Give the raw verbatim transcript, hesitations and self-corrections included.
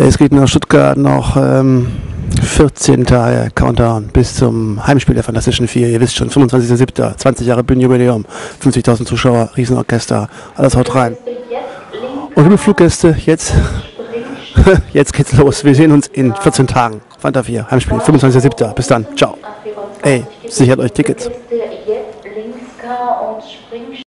Es geht nach Stuttgart noch ähm, vierzehn Tage Countdown bis zum Heimspiel der Fantastischen Vier. Ihr wisst schon, fünfundzwanzigster siebter zwanzig Jahre Bühnenjubiläum, fünfzigtausend Zuschauer, Riesenorchester, alles haut rein. Und liebe Fluggäste, jetzt, jetzt geht's los. Wir sehen uns in vierzehn Tagen. Fanta vier, Heimspiel, fünfundzwanzigster siebter Bis dann, ciao. Ey, sichert euch Tickets.